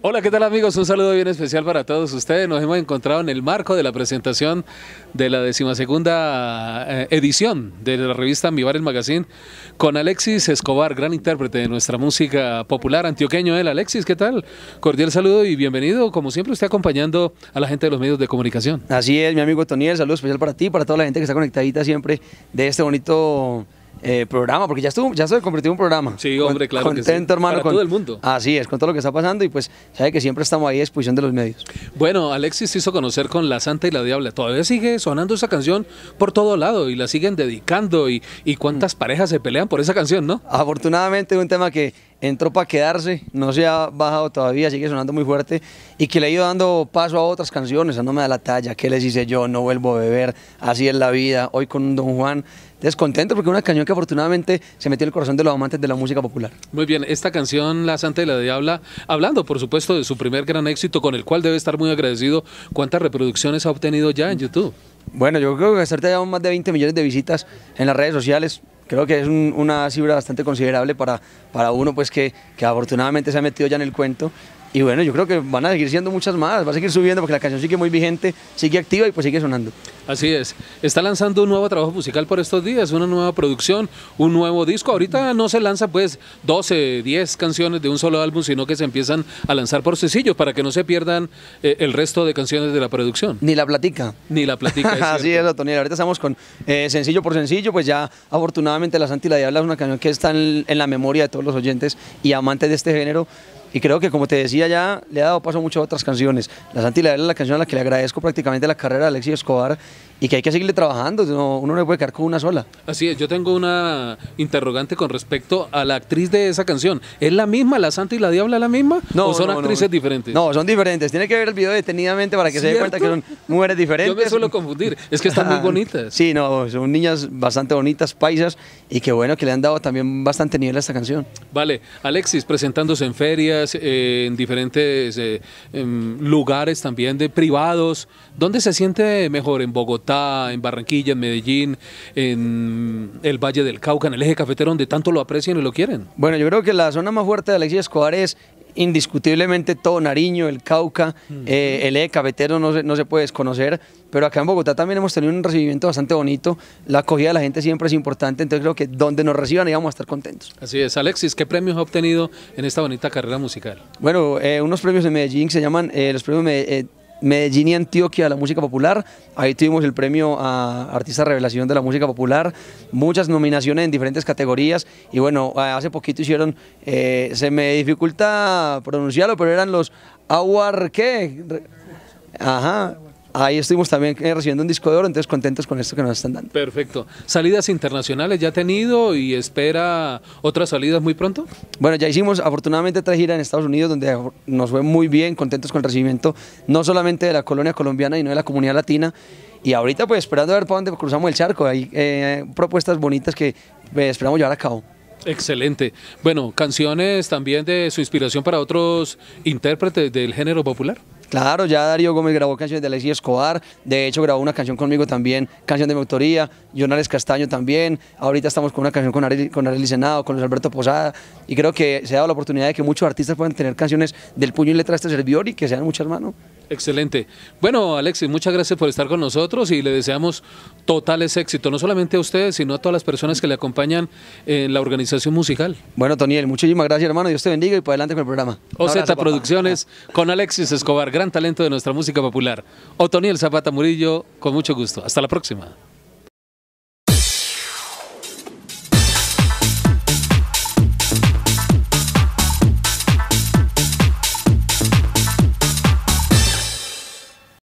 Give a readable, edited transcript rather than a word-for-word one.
Hola, ¿qué tal amigos? Un saludo bien especial para todos ustedes. Nos hemos encontrado en el marco de la presentación de la 12ª edición de la revista Mi Bares Magazine con Alexis Escobar, gran intérprete de nuestra música popular, antioqueño él. Alexis, ¿qué tal? Cordial saludo y bienvenido, como siempre, usted acompañando a la gente de los medios de comunicación. Así es, mi amigo Toniel, saludo especial para ti, para toda la gente que está conectadita siempre de este bonito programa, porque ya se convirtió en un programa. Sí, hombre, claro contento, que sí. hermano, Para todo el mundo. Así es, con todo lo que está pasando y pues sabe que siempre estamos ahí a disposición de los medios. Bueno, Alexis se hizo conocer con La Santa y la Diabla. Todavía sigue sonando esa canción por todo lado y la siguen dedicando y cuántas parejas se pelean por esa canción, ¿no? Afortunadamente es un tema que entró para quedarse, no se ha bajado todavía, sigue sonando muy fuerte y que le ha ido dando paso a otras canciones, a No me da la talla, ¿qué les hice yo? No vuelvo a beber, Así es la vida, Hoy con un Don Juan. Descontento porque es una canción que afortunadamente se metió en el corazón de los amantes de la música popular. Muy bien, esta canción La Santa y la Diabla, hablando por supuesto de su primer gran éxito con el cual debe estar muy agradecido, ¿cuántas reproducciones ha obtenido ya en YouTube? Bueno, yo creo que hasta ya más de 20 millones de visitas en las redes sociales. Creo que es una cifra bastante considerable para uno pues que afortunadamente se ha metido ya en el cuento. Y bueno, yo creo que van a seguir siendo muchas más, va a seguir subiendo porque la canción sigue muy vigente, sigue activa y pues sigue sonando. Así es, está lanzando un nuevo trabajo musical por estos días, una nueva producción, un nuevo disco. Ahorita no se lanza pues 12, 10 canciones de un solo álbum, sino que se empiezan a lanzar por sencillos para que no se pierdan el resto de canciones de la producción. Ni la platica. Ni la platica. Así es, Toniel. Ahorita estamos con sencillo por sencillo, pues ya afortunadamente La Santa y la Diabla es una canción que está en la memoria de todos los oyentes y amantes de este género. Y creo que, como te decía, ya le ha dado paso a muchas otras canciones. La Santa y la Diabla es la canción a la que le agradezco prácticamente la carrera de Alexis Escobar y que hay que seguirle trabajando, uno no puede quedar con una sola. Así es, yo tengo una interrogante con respecto a la actriz de esa canción. ¿Es la misma, La Santa y la Diabla, la misma? No, ¿O son actrices diferentes? No, son diferentes. Tiene que ver el video detenidamente para que se dé cuenta que son mujeres diferentes. Yo me suelo confundir, es que están muy bonitas. Sí, no, son niñas bastante bonitas, paisas, y que bueno, que le han dado también bastante nivel a esta canción. Vale, Alexis, presentándose en ferias, en diferentes lugares también de privados. ¿Dónde se siente mejor? ¿En Bogotá, en Barranquilla, en Medellín, en el Valle del Cauca, en el Eje Cafetero, donde tanto lo aprecian y lo quieren? Bueno, yo creo que la zona más fuerte de Alexis Escobar es indiscutiblemente todo Nariño, el Cauca, el Eje Cafetero no se puede desconocer, pero acá en Bogotá también hemos tenido un recibimiento bastante bonito, la acogida de la gente siempre es importante, entonces creo que donde nos reciban íbamos a estar contentos. Así es. Alexis, ¿qué premios ha obtenido en esta bonita carrera musical? Bueno, unos premios en Medellín que se llaman los premios Medellín y Antioquia de la música popular. Ahí tuvimos el premio a Artista Revelación de la música popular, muchas nominaciones en diferentes categorías y bueno, hace poquito hicieron, se me dificulta pronunciarlo, pero eran los Award, ¿qué? Ajá. Ahí estuvimos también recibiendo un disco de oro, entonces contentos con esto que nos están dando. Perfecto. ¿Salidas internacionales ya ha tenido y espera otras salidas muy pronto? Bueno, ya hicimos afortunadamente 3 giras en Estados Unidos donde nos fue muy bien, contentos con el recibimiento, no solamente de la colonia colombiana, sino de la comunidad latina. Y ahorita pues esperando a ver para dónde cruzamos el charco, hay propuestas bonitas que esperamos llevar a cabo. Excelente. Bueno, canciones también de su inspiración para otros intérpretes del género popular. Claro, ya Darío Gómez grabó canciones de Alexis Escobar, de hecho grabó una canción conmigo también, canción de mi autoría, Jonales Castaño también, ahorita estamos con una canción con Arely Senado, con Luis Alberto Posada, y creo que se ha dado la oportunidad de que muchos artistas puedan tener canciones del puño y letra de este servidor y que sean muchas manos. Excelente. Bueno, Alexis, muchas gracias por estar con nosotros y le deseamos totales éxitos, no solamente a ustedes, sino a todas las personas que le acompañan en la organización musical. Bueno, Toniel, muchísimas gracias, hermano, Dios te bendiga y para adelante con el programa. OZ Producciones con Alexis Escobar, gran talento de nuestra música popular. Otoniel Zapata Murillo, con mucho gusto. Hasta la próxima.